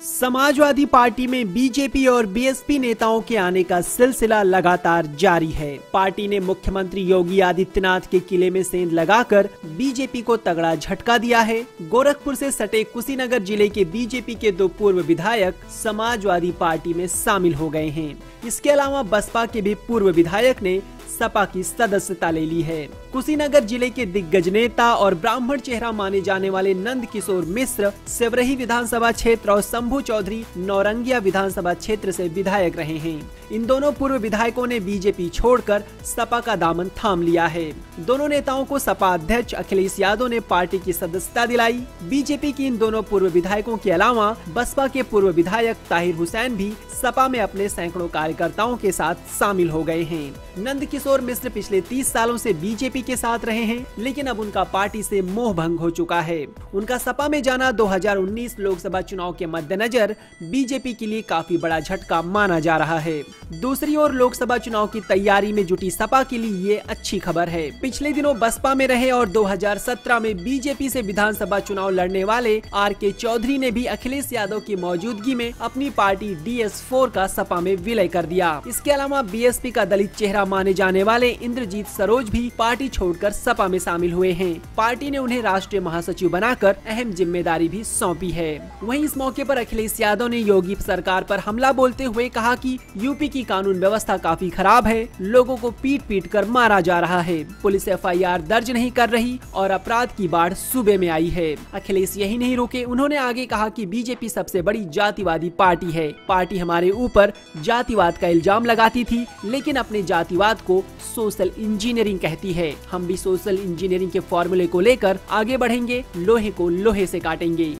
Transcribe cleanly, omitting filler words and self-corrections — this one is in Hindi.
समाजवादी पार्टी में बीजेपी और बीएसपी नेताओं के आने का सिलसिला लगातार जारी है। पार्टी ने मुख्यमंत्री योगी आदित्यनाथ के किले में सेंध लगाकर बीजेपी को तगड़ा झटका दिया है। गोरखपुर से सटे कुशीनगर जिले के बीजेपी के 2 पूर्व विधायक समाजवादी पार्टी में शामिल हो गए हैं। इसके अलावा बसपा के भी पूर्व विधायक ने सपा की सदस्यता ले ली है। कुशीनगर जिले के दिग्गज नेता और ब्राह्मण चेहरा माने जाने वाले नंद किशोर मिश्र सेवरही विधानसभा क्षेत्र और शंभू चौधरी नौरंगिया विधानसभा क्षेत्र से विधायक रहे हैं। इन दोनों पूर्व विधायकों ने बीजेपी छोड़कर सपा का दामन थाम लिया है। दोनों नेताओं को सपा अध्यक्ष अखिलेश यादव ने पार्टी की सदस्यता दिलाई। बीजेपी की इन दोनों पूर्व विधायकों के अलावा बसपा के पूर्व विधायक ताहिर हुसैन भी सपा में अपने सैकड़ों कार्यकर्ताओं के साथ शामिल हो गए हैं। नंद किशोर मिश्र पिछले 30 सालों से बीजेपी के साथ रहे हैं, लेकिन अब उनका पार्टी से मोह भंग हो चुका है। उनका सपा में जाना 2019 लोकसभा चुनाव के मद्देनजर बीजेपी के लिए काफी बड़ा झटका माना जा रहा है। दूसरी ओर लोकसभा चुनाव की तैयारी में जुटी सपा के लिए ये अच्छी खबर है। पिछले दिनों बसपा में रहे और 2017 में बीजेपी से विधानसभा चुनाव लड़ने वाले आर.के. चौधरी ने भी अखिलेश यादव की मौजूदगी में अपनी पार्टी DS4 का सपा में विलय कर दिया। इसके अलावा बीएसपी का दलित चेहरा माने जाने वाले इंद्रजीत सरोज भी पार्टी छोड़कर सपा में शामिल हुए हैं। पार्टी ने उन्हें राष्ट्रीय महासचिव बनाकर अहम जिम्मेदारी भी सौंपी है। वहीं इस मौके पर अखिलेश यादव ने योगी सरकार पर हमला बोलते हुए कहा कि यूपी की कानून व्यवस्था काफी खराब है, लोगों को पीट कर मारा जा रहा है, पुलिस FIR दर्ज नहीं कर रही और अपराध की बाढ़ सूबे में आई है। अखिलेश यही नहीं रुके, उन्होंने आगे कहा कि बीजेपी सबसे बड़ी जातिवादी पार्टी है। पार्टी हमारे ऊपर जातिवाद का इल्जाम लगाती थी, लेकिन अपने जातिवाद को सोशल इंजीनियरिंग कहती है। हम भी सोशल इंजीनियरिंग के फॉर्मूले को लेकर आगे बढ़ेंगे, लोहे को लोहे से काटेंगे।